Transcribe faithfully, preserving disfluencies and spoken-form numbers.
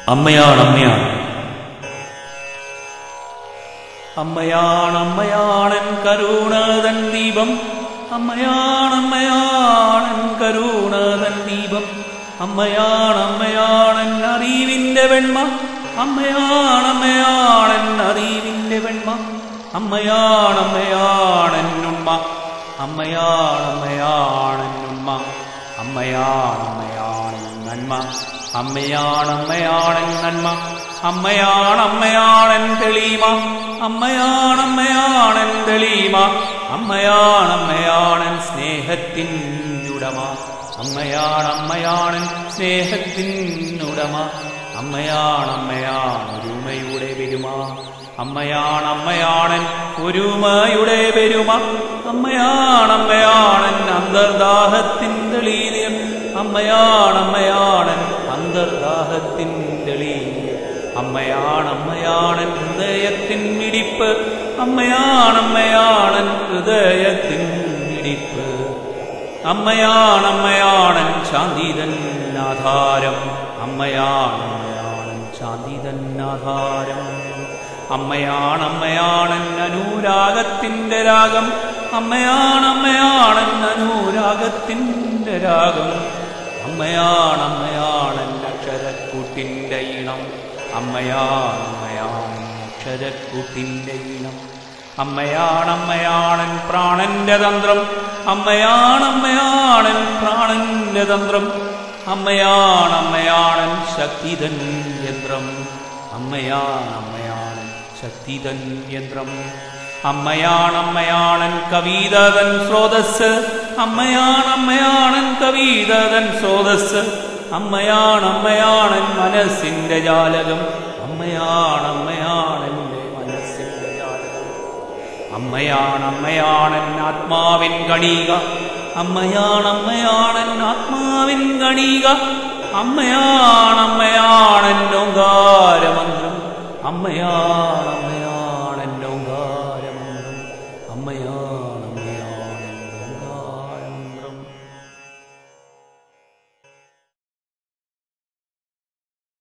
അമ്മയാണ് അമ്മയാണ് അമ്മയാണ് അമ്മയാണൻ കരുണതൻ ദീപം അമ്മയാണ് അമ്മയാണൻ കരുണതൻ ദീപം അമ്മയാണ് അമ്മയാണൻ അറിവിന്റെ വെണ്മ അമ്മയാണ് അമ്മയാണൻ അറിവിന്റെ വെണ്മ അമ്മയാണ് അമ്മയാണൻ ഉമ്മ അമ്മയാണ് അമ്മയാണൻ ഉമ്മ അമ്മയാണ് അമ്മയാണൻ നന്മ അമ്മയാണ് അമ്മയാണൻ നന്മ അമ്മയാണ് അമ്മയാണൻ തെളിമ അമ്മയാണ് അമ്മയാണൻ തെളിമ അമ്മയാണ് അമ്മയാണൻ സ്നേഹത്തിൻ ഉടമ അമ്മയാണ് അമ്മയാണൻ സ്നേഹത്തിൻ ഉടമ അമ്മയാണ് അമ്മയാണ് ഒരുമയുടെ പെരുമ അമ്മയാണ് അമ്മയാണൻ ഒരുമയുടെ പെരുമ അമ്മയാണ് അമ്മയാണൻ അന്തർദാഹത്തിൻ തെളിയം അമ്മയാണ് അമ്മയാണൻ അന്തർദാഹത്തിൻ തെളിയം അമ്മയാണ് അമ്മയാണൻ ഹൃദയത്തിൻ മിടിപ്പ് അമ്മയാണ് അമ്മയാണൻ ഹൃദയത്തിൻ മിടിപ്പ് അമ്മയാണ് അമ്മയാണൻ ശാന്തിതൻ ആധാരം അമ്മയാണ് അമ്മയാണൻ ശാന്തിതൻ ആധാരം അമ്മയാണ് അമ്മയാണൻ അനുരാഗത്തിൻ്റെ രാഗം അമ്മയാണ് അമ്മയാണൻ അനുരാഗത്തിൻ്റെ രാഗം അമ്മയാണ് അമ്മയാണൻ അക്ഷരക്കൂട്ടിൻ്റെ ഇണം അമ്മയാണ് അമ്മയാണൻ അക്ഷരക്കൂട്ടിൻ്റെ ഇണം അമ്മയാണ് അമ്മയാണൻ പ്രാണന്റെ തന്ത്രം അമ്മയാണ് അമ്മയാണൻ പ്രാണന്റെ തന്ത്രം അമ്മയാണ് അമ്മയാണൻ ശക്തിതൻ യന്ത്രം അമ്മയാണ് അമ്മയാണൻ ശക്തിതൻ യന്ത്രം അമ്മയാണ് അമ്മയാണൻ കവിതതൻ സ്രോതസ് അമ്മയാണ് അമ്മയാണൻ കവിതതൻ സ്രോതസ് അമ്മയാണ് അമ്മയാണൻ മനസ്സിന്റെ ജാലകം അമ്മയാണ് അമ്മയാണെന്റെ മനസ്സിന്റെ ജാലകം അമ്മയാണ് അമ്മയാണൻ ആത്മാവിൻ ഗണീക അമ്മയാണ് അമ്മയാണൻ ആത്മാവിൻ ഗണീക അമ്മയാണ് അമ്മയാണൻ ഓങ്കാരമന്ത്രം അമ്മയാണ് അമ്മയാണൻ ഓങ്കാരമന്ത്രം അമ്മയാണ്